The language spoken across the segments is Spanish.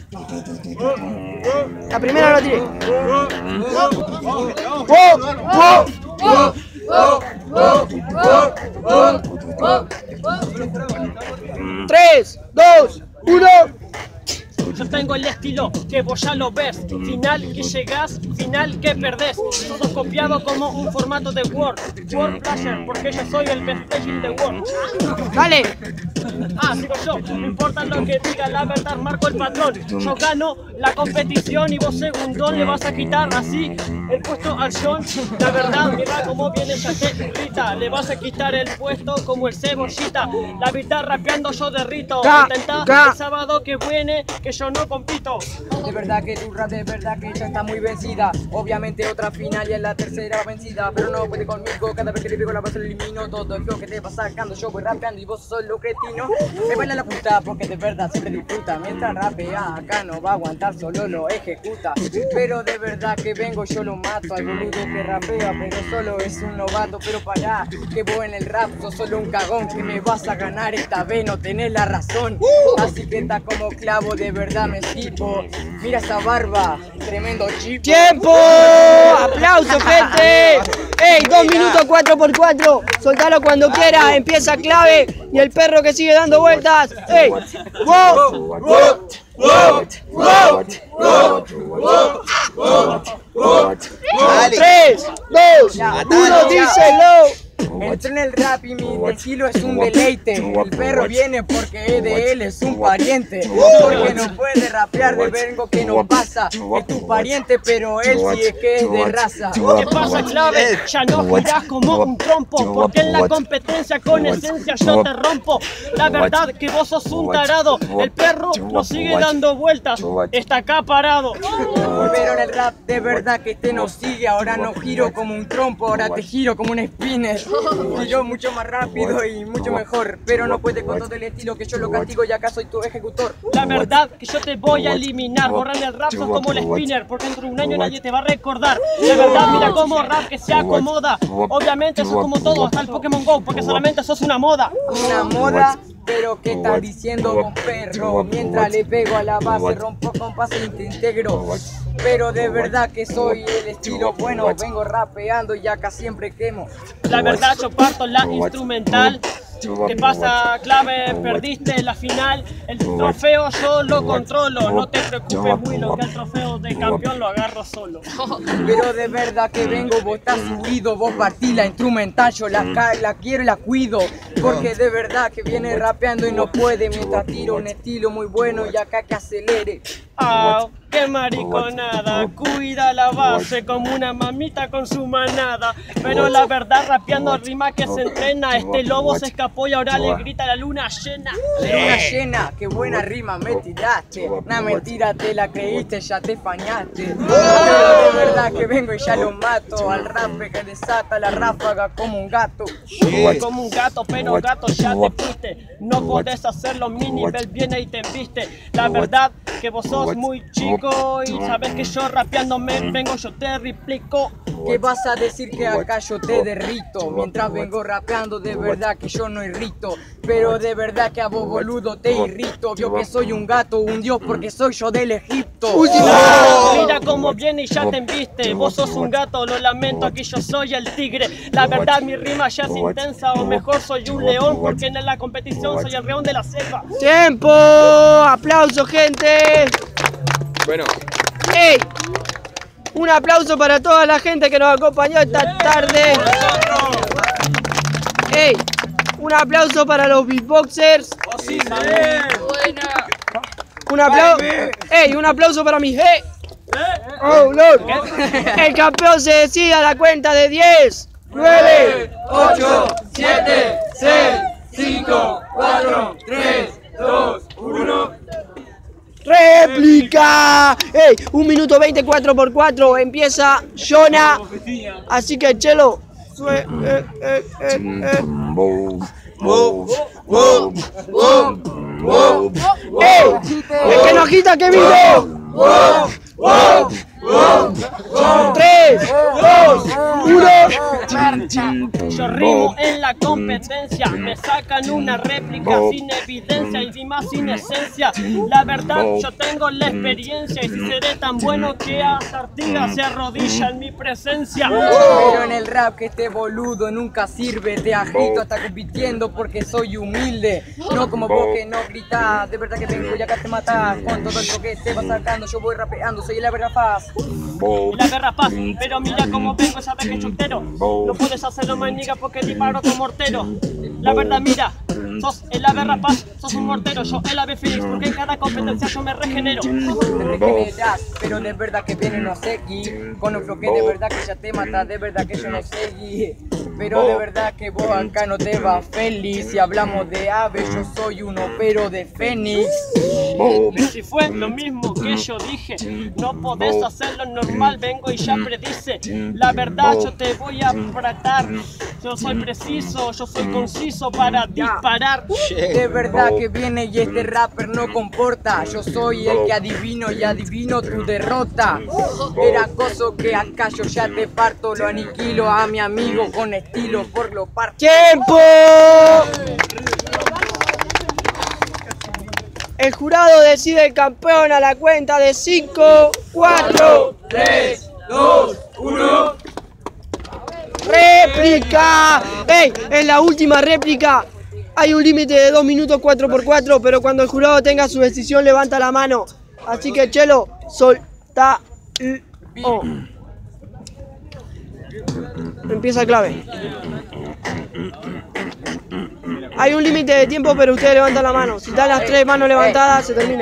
La primera no tiré. 3, 2, 1. Yo tengo el estilo que vos ya lo ves. Final que llegás, final que perdés. Todo copiado como un formato de Word. Word Flasher, porque yo soy el best page de Word. Dale. Sigo yo, no importa lo que diga, la verdad marco el patrón. Yo gano la competición y vos segundón le vas a quitar así el puesto al John. La verdad, mira cómo viene, ya te irrita. Le vas a quitar el puesto como el cebollita. La verdad rapeando yo derrito. Intenta el sábado que viene que yo no compito. De verdad que tu rap, de verdad que ya está muy vencida. Obviamente otra final y es la tercera vencida. Pero no puede conmigo, cada vez que le pego la base lo elimino. Todo el flow que te va sacando, yo voy rapeando y vos sos lo cretino. Me baila la puta porque de verdad siempre disfruta. Mientras rapea acá no va a aguantar, solo lo ejecuta. Pero de verdad que vengo, yo lo mato al boludo que rapea, pero solo es un novato. Pero pará, que vos en el rap sos solo un cagón, que me vas a ganar esta vez, no tenés la razón. Así que está como clavo, de verdad me tipo. Mira esa barba, tremendo chip. ¡Tiempo! ¡Aplausos, gente! ¡Ey! 2 minutos 4x4. Soltalo cuando quiera. Empieza clave. Y el perro que sigue dando vueltas. ¡Ey! ¡Wow! 3, 2, 1, díselo. Entré en el rap y mi estilo es un deleite. El perro viene porque de él es un pariente. Porque no puede rapear de vergo que no pasa. Es tu pariente, pero él sí es que es de raza. ¿Qué pasa, clave? Ya no girás como un trompo, porque en la competencia con esencia yo te rompo. La verdad que vos sos un tarado. El perro no sigue dando vueltas, está acá parado. Pero en el rap de verdad que este no sigue. Ahora no giro como un trompo, ahora te giro como un spinner. Giro mucho más rápido y mucho mejor. Pero no puede con todo el estilo que yo lo castigo y acá soy tu ejecutor. La verdad que yo te voy a eliminar. Borrarme el rap sos como el spinner, porque dentro de un año nadie te va a recordar. La verdad, mira cómo rap que se acomoda. Obviamente sos como todo, hasta el Pokémon GO, porque solamente sos una moda. Una moda. Pero ¿qué estás diciendo vos, perro? Mientras le pego a la base, rompo con pase y te integro. Pero de verdad que soy el estilo bueno. Vengo rapeando y acá siempre quemo. La verdad yo parto la instrumental. ¿Qué pasa, clave? Perdiste la final. El trofeo yo lo controlo. No te preocupes, Willow, que el trofeo de campeón lo agarro solo. Pero de verdad que vengo, vos estás subido. Vos partí la instrumental, yo la quiero y la cuido. Porque de verdad que viene rapeando y no puede. Mientras tiro un estilo muy bueno y acá que acelere. ¡Qué mariconada! Cuida la base como una mamita con su manada. Pero la verdad, rapeando rima que se entrena. Este lobo se escapó y ahora le grita a la luna llena. Luna llena, qué buena rima me tiraste. Una mentira te la creíste, ya te fañaste. Pero de verdad que vengo y ya lo mato. Al rap que desata la ráfaga como un gato. Como un gato, pero gato ya te fuiste. No podés hacerlo, mi nivel viene y te embiste. La verdad que vos sos muy chico y sabes que yo rapeando me vengo, yo te replico. ¿Qué vas a decir que acá yo te derrito? Mientras vengo rapeando de verdad que yo no irrito. Pero de verdad que a vos boludo te irrito. Vio que soy un gato, un dios porque soy yo del Egipto. Mira cómo viene y ya te embiste. Vos sos un gato, lo lamento, aquí yo soy el tigre. La verdad mi rima ya es intensa, o mejor soy un león, porque en la competición soy el león de la selva. ¡Tiempo! ¡Aplausos, gente! Bueno. ¡Ey! Un aplauso para toda la gente que nos acompañó esta tarde. ¡Ey! Un aplauso para los beatboxers. Un aplauso. ¡Ey! Un aplauso para mi G. ¡Oh, Lord! El campeón se decide a la cuenta de 10, 9, 8, 7, 6, 5, 4, 3, 2, 1. ¡Réplica! ¡Ey! 1 minuto 20, 4x4. Empieza Jonah. Así que, Chelo. ¡Ey! ¡El que nos quita que vino! 3, 2, 1. mercha. Yo rimo en la competencia, me sacan una réplica sin evidencia, encima sin esencia. La verdad, yo tengo la experiencia y si seré tan bueno que hasta Artigas se arrodilla en mi presencia. Pero en el rap que este boludo nunca sirve, te agito hasta compitiendo porque soy humilde. No como vos que no gritás, de verdad que vengo y acá te matás. Con todo lo que te vas sacando, yo voy rapeando, soy el Aberrapaz. La Aberrapaz, pero mira cómo vengo, sabes que yo entero. No puedes hacerlo más niga porque disparo con mortero. La verdad, mira, sos el Aberrapaz, sos un mortero, yo el Ave Fénix, porque en cada competencia yo me regenero. Te regeneras, pero de verdad que viene no seguí. Con un flow que de verdad que ya te mata, de verdad que yo no seguí. Pero de verdad que vos acá no te vas feliz. Si hablamos de ave, yo soy uno, pero de Fénix. Si fue lo mismo que yo dije, no podés hacerlo normal, vengo y ya predice. La verdad yo te voy a apretar, yo soy preciso, yo soy conciso para disparar. De verdad que viene y este rapper no comporta. Yo soy el que adivino y adivino tu derrota. Era acoso que acá yo ya te parto, lo aniquilo a mi amigo con estilo por lo parto. ¡Tiempo! El jurado decide el campeón a la cuenta de 5, 4, 3, 2, 1. ¡réplica! ¡Ey! En la última réplica hay un límite de 2 minutos 4×4, pero cuando el jurado tenga su decisión levanta la mano. Así que Chelo, solta. Empieza clave. Hay un límite de tiempo, pero ustedes levantan la mano. Si están las 3 manos levantadas, se termina.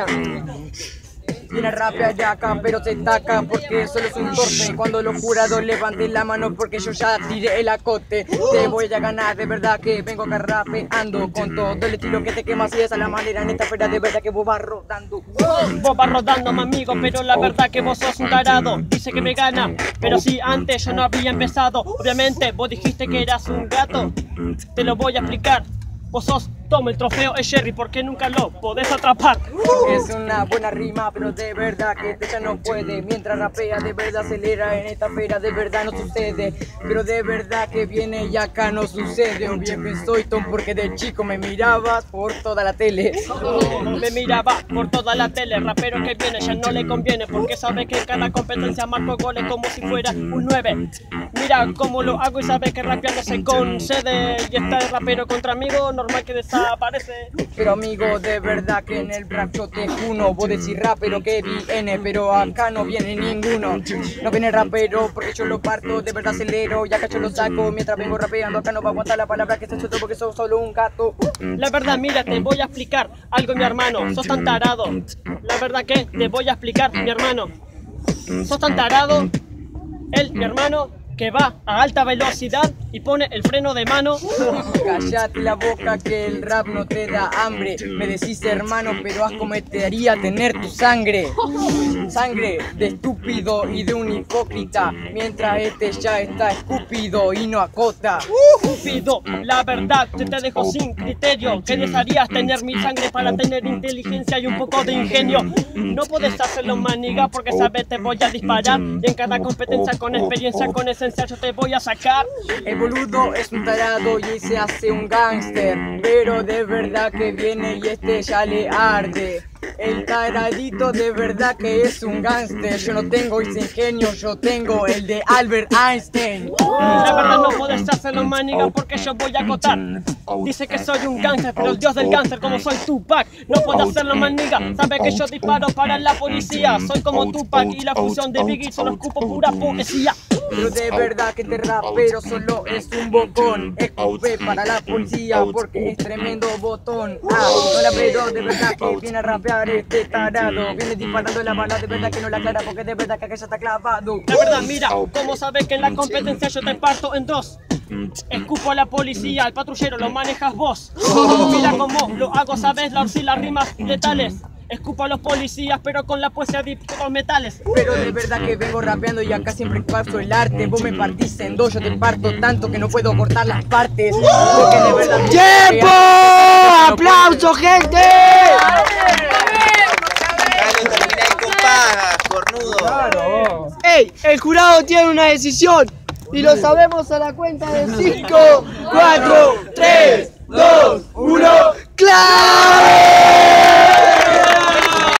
Viene a rapear ya acá, pero se taca porque solo es un torpe. Cuando los jurados levanten la mano porque yo ya tiré el acote. Te voy a ganar, de verdad que vengo acá rapeando con todo el estilo que te quema. Si esa es la manera en esta feria, de verdad que vos vas rodando. Vos vas rodando, mi amigo, pero la verdad que vos sos un tarado. Dice que me gana, pero si antes yo no había empezado. Obviamente vos dijiste que eras un gato. Te lo voy a explicar. Vos sos Tom, el trofeo es Jerry, porque nunca lo podés atrapar. Es una buena rima, pero de verdad que este ya no puede. Mientras rapea, de verdad acelera en esta feria, de verdad no sucede. Pero de verdad que viene y acá no sucede. O bien que soy Tom, porque de chico me mirabas por toda la tele. Me miraba por toda la tele, rapero que viene ya no le conviene, porque sabe que en cada competencia marco goles como si fuera un 9. Mira cómo lo hago y sabe que rapeando se concede. Y está el rapero contra amigo, normal que desaparece. Pero amigo, de verdad que en el rap yo te juno. Vos decís rapero que viene, pero acá no viene ninguno. No viene rapero porque yo lo parto, de verdad acelero y acá yo lo saco. Mientras vengo rapeando acá no va a aguantar la palabra que se suelto porque sos solo un gato. La verdad, mira, te voy a explicar algo, mi hermano, sos tan tarado. La verdad que te voy a explicar, mi hermano. Sos tan tarado, mi hermano, que va a alta velocidad y pone el freno de mano. Cállate la boca que el rap no te da hambre. Me decís hermano, pero asco me te haría tener tu sangre. Sangre de estúpido y de un hipócrita. Mientras este ya está escúpido y no acota. Estúpido, la verdad te dejo sin criterio. Que desearías tener mi sangre para tener inteligencia y un poco de ingenio. No podés hacerlo maniga porque sabes te voy a disparar. Y en cada competencia con experiencia, con esencia yo te voy a sacar. El boludo es un tarado y se hace un gángster, pero de verdad que viene y este ya le arde. El taradito de verdad que es un gángster. Yo no tengo ese ingenio, yo tengo el de Albert Einstein. La verdad no podés hacerlo maniga porque yo voy a acotar. Dice que soy un gángster, pero el dios del cáncer como soy Tupac. No puedo hacerlo maniga, sabe que yo disparo para la policía. Soy como Tupac y la fusión de Biggie solo escupo pura poesía. Pero de verdad que este rapero solo es un bocón. Escupe para la policía porque es tremendo botón. No la pero de verdad que viene a rapear este tarado. Viene disparando la bala, de verdad que no la aclara porque de verdad que acá ya está clavado. La verdad mira, como sabes que en la competencia yo te parto en dos. Escupo a la policía, al patrullero lo manejas vos. Mira cómo lo hago, sabes, las rimas letales. Escupo a los policías, pero con la poesía de los metales. Pero de verdad que vengo rapeando y acá siempre paso el arte. Vos me partís en dos, yo te parto tanto que no puedo cortar las partes. Porque de verdad ¡tiempo! ¡Aplauso, gente! Dale, terminá el compás, cornudo. ¡Ey! El jurado tiene una decisión. Y lo sabemos a la cuenta de 5, 4, 3, 2, 1. ¡Clave!